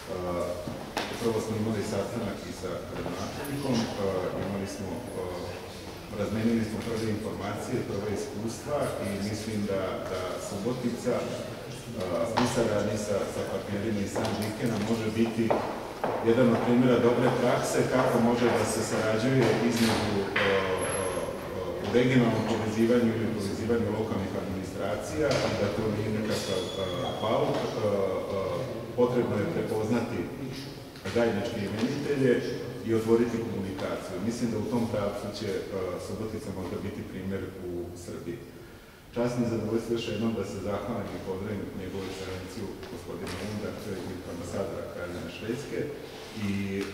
Prvo smo imali sastanak i sa gradonačelnikom, razmenili smo prve informacije, prve iskustva i mislim da Subotica u saradnji sa partnerima iz Sandvikena može biti jedan od primjera dobre prakse kako može da se sarađuje između u regionalnom povezivanju ili povezivanju lokalnih administracija, da to nije nekakav pauk. Potrebno je prepoznati zajedničke imenitelje i otvoriti komunikaciju. Mislim da u tom pravcu će Subotica možda biti primjer u Srbiji. Čast mi je zadovoljstvo još jednom da se zahvalim i pozdravim njegovu ekscelenciju gospodina Lunda, ambasadora Kraljevine Švedske i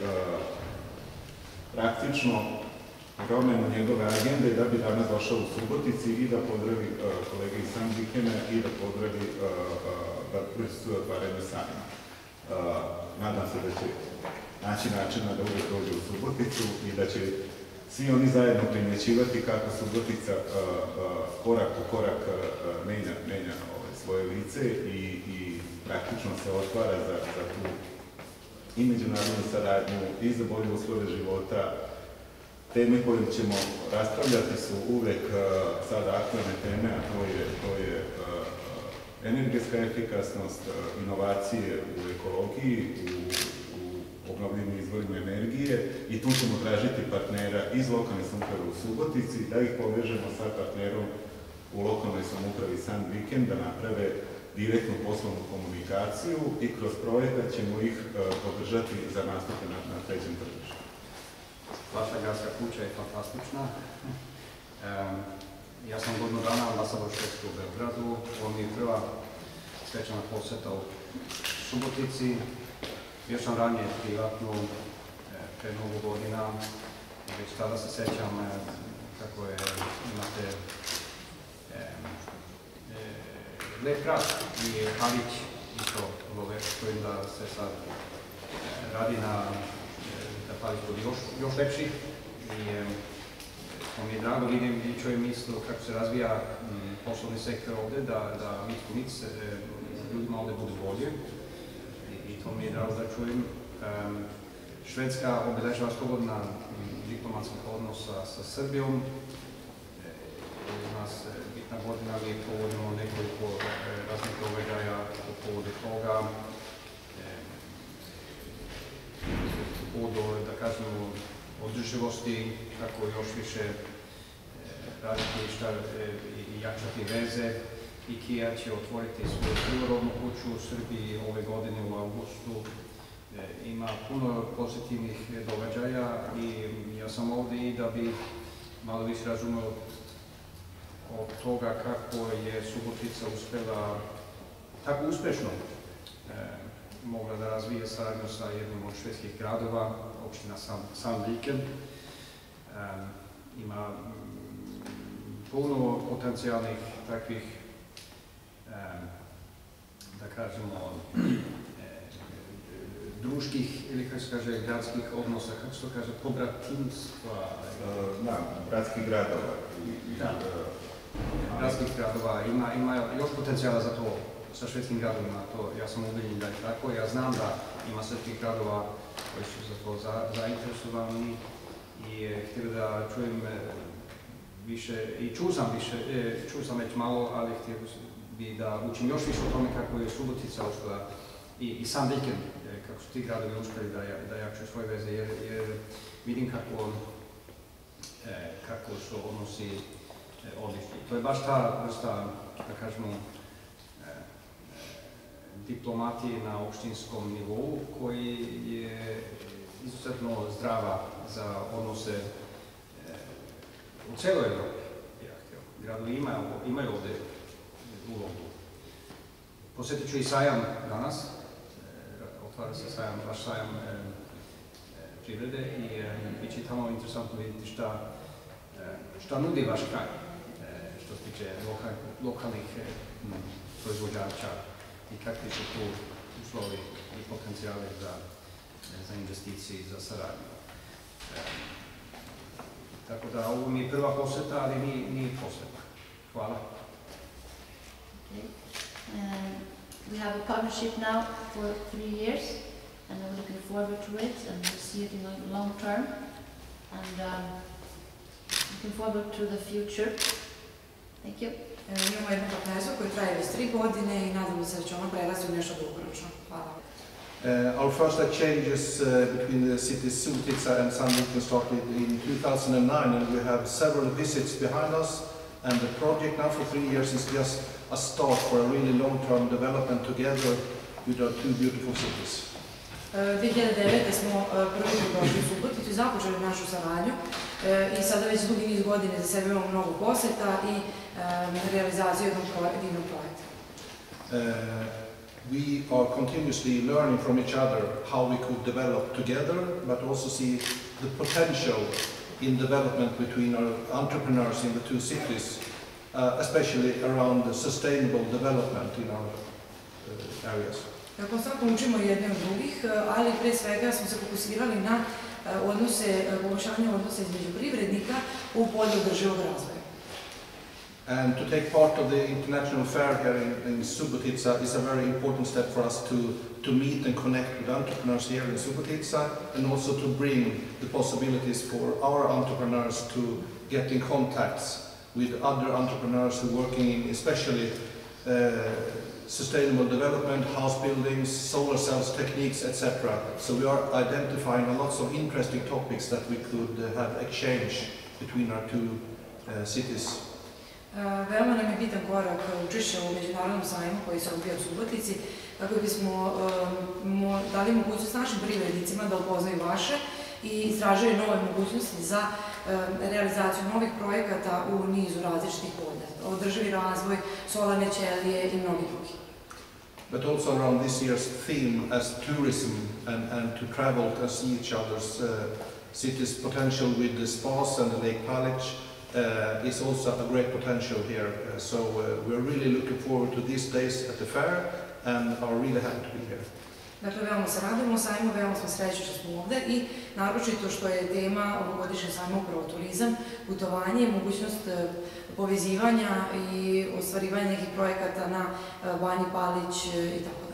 praktično promenu njegove agende da bi danas došao u Subotici i da pozdravi kolege iz Sandvikena i da pozdravi da prisustvuje otvaranju sajma. Nadam se da će naći načina da uvijek dođe u Suboticu i da će svi oni zajedno primjećivati kako Subotica korak po korak menja svoje lice i praktično se otvara za tu i međunarodnu saradnju i za bolje uslove života. Teme koje ćemo raspravljati su uvek sada aktualne teme, a to je energetska efikasnost, inovacije u ekologiji, u obnovljivim izvorima energije i tu ćemo tražiti partnera iz lokalne samouprave u Subotici, da ih povežemo sa partnerom u lokalnoj samoupravi Sandviken, da naprave direktnu poslovnu komunikaciju i kroz projekat ćemo ih podržati za nastupe na trećem tržištu. Vaša gradska kuća je fantastična. Ja sam godinu dana ambasador Švedske u Beogradu. Ovo mi je prva svečana poseta u Subotici. Bio sam ranije privatno, pred mnogo godina. Već tada se sećam kako je, imate lep grad i Halić i to stojim da se sad radi na da Halić bude još lepši. To mi je drago, vidim i čujem isto kako se razvija poslovni sektor ovde, da mic ljudima ovde bude bolje. I to mi je drago da čujem. Švedska obeležava 100 godina diplomatskih odnosa sa Srbijom. U nas bitna godina je povodimo nekoliko raznih događaja po povodu toga. Povodu, da kažemo, održivosti, kako još više raditi i jačati veze. IKEA će otvoriti svoju prvorodnu kuću u Srbiji ove godine u augustu. Ima puno pozitivnih događaja i ja sam ovde i da bi malo više razumeo od toga kako je Subotica uspela tako uspešno mogla da razvije saradnju sa jednim od švedskih gradova, opština Sandviken. Ima puno potencijalnih takvih, da kažemo, druških ili kako se kaže gradskih odnosa, kako se to kaže, pobratimstva? Da, gradskih gradova. Da, gradskih gradova. Ima još potencijala za to sa švedskim gradovima, ja sam ubeđen da je tako. Ja znam da ima srpskih gradova koji su za to zainteresovani i htio da čujem više, i čuo sam već malo, ali htio bi da učim još više o tome kako je Subotica uspela i Sandviken, kako su ti gradovi uspeli da jačaju svoje veze, jer vidim kako su odnosi odlični. To je baš ta vrsta, da kažemo, diplomatije na opštinskom nivou koji je izuzetno zdrava za odnose u celoj Evropi. Gradovi imaju ovde ulogu. Posjetit ću i sajam danas. Otvara se sajam, vaš sajam privrede i bit će tamo interesantno vidjeti šta nudi vaš kraj što se tiče lokalnih proizvođača i kakvi su tu uslovi i potencijali za investicije i za saradnju. Tako da ovo mi je prva poseta, ali nije poseta. Hvala. We have a partnership now for 3 years. forward to it and we see it in the long term. And looking forward to the future. Thank you. Imamo jednu partnerstvo koju traje već 3 godine i nadamo se da će ono prerasti u nešto dugoročno. Hvala. Our first exchanges between the cities Subotica and Sandviken started in 2009, and we have several visits behind us. And the project now for 3 years is just a start for a really long-term development together with our 2 beautiful cities. 2009. smo prvi put došli u Suboticu i započeli našu saradnju i sada već dugi niz godine za sebe imamo mnogo poseta i realizaciju jednog divnog projekta. We are continuously learning from each other how we could develop together, but also see the potential in development between our entrepreneurs in the 2 cities, especially around the sustainable development in our areas. Konstantno učimo jedne od drugih, ali pre svega smo se fokusirali na poboljšanje odnose između privrednika u polju održivog razvoja. And to take part of the international fair here in Subotica is a very important step for us to meet and connect with entrepreneurs here in Subotica, and also to bring the possibilities for our entrepreneurs to get in contacts with other entrepreneurs who are working in especially sustainable development, house buildings, solar cells techniques, etc. So we are identifying lots of interesting topics that we could have exchange between our 2 cities. Veoma nam je bitan korak učešća u međunarodnom sajmu koji se odvija u Subotici, kako bismo dali mogućnost našim privrednicima da upoznaju vaše i istražuju nove mogućnosti za realizaciju novih projekata u nizu različitih polja. Održivi razvoj, solarne ćelije i mnogi drugi. But also around this year's theme as tourism and to travel and see each other's cities' potential with the spas and the Lake Palić is also a great potential here. So we're really looking forward to these days at the fair and are really happy to be here. Dakle, veoma se radujemo sajmu, veoma smo srećni što smo ovde i naročito što je tema ovogodišnjeg sajma upravo turizam, putovanje, mogućnost povezivanja i ostvarivanja nekih projekata na Banji Palić i tako.